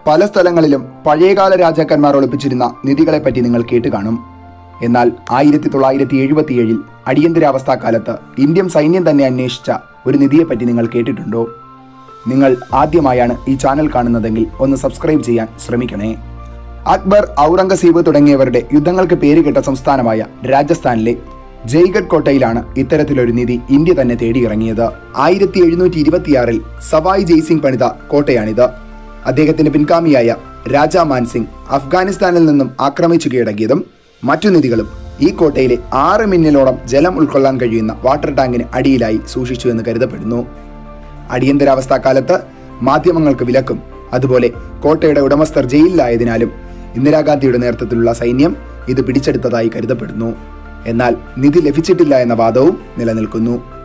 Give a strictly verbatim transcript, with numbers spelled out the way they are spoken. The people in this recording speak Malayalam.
പല സ്ഥലങ്ങളിലും പഴയകാല രാജാക്കന്മാർ ഒളിപ്പിച്ചിരുന്ന നിധികളെപ്പറ്റി നിങ്ങൾ കേട്ട് കാണും. എന്നാൽ ആയിരത്തി തൊള്ളായിരത്തി എഴുപത്തിയേഴിൽ അടിയന്തരാവസ്ഥാ കാലത്ത് ഇന്ത്യൻ സൈന്യം തന്നെ അന്വേഷിച്ച ഒരു നിധിയെപ്പറ്റി നിങ്ങൾ കേട്ടിട്ടുണ്ടോ? നിങ്ങൾ ആദ്യമായാണ് ഈ ചാനൽ കാണുന്നതെങ്കിൽ ഒന്ന് സബ്സ്ക്രൈബ് ചെയ്യാൻ ശ്രമിക്കണേ. അക്ബർ, ഔറംഗസീബ് തുടങ്ങിയവരുടെ യുദ്ധങ്ങൾക്ക് പേരുകെട്ട സംസ്ഥാനമായ രാജസ്ഥാനിലെ ജൈഗഡ് കോട്ടയിലാണ് ഇത്തരത്തിലൊരു നിധി ഇന്ത്യ തന്നെ തേടിയിറങ്ങിയത്. ആയിരത്തി എഴുന്നൂറ്റി ഇരുപത്തിയാറിൽ സവായ് ജയ്സിംഗ് പണിത കോട്ടയാണിത്. അദ്ദേഹത്തിന്റെ പിൻഗാമിയായ രാജാ മാൻസിംഗ് അഫ്ഗാനിസ്ഥാനിൽ നിന്നും ആക്രമിച്ചു കീഴടക്കിയതും മറ്റു നിധികളും ഈ കോട്ടയിലെ ആറ് മില്യണോളം ജലം ഉൾക്കൊള്ളാൻ കഴിയുന്ന വാട്ടർ ടാങ്കിന് അടിയിലായി സൂക്ഷിച്ചു എന്ന് കരുതപ്പെടുന്നു. അടിയന്തരാവസ്ഥാ കാലത്ത് മാധ്യമങ്ങൾക്ക് വിലക്കും അതുപോലെ കോട്ടയുടെ ഉടമസ്ഥർ ജയിലിലായതിനാലും ഇന്ദിരാഗാന്ധിയുടെ നേതൃത്വത്തിലുള്ള സൈന്യം ഇത് പിടിച്ചെടുത്തതായി കരുതപ്പെടുന്നു. എന്നാൽ നിധി ലഭിച്ചിട്ടില്ല എന്ന വാദവും നിലനിൽക്കുന്നു.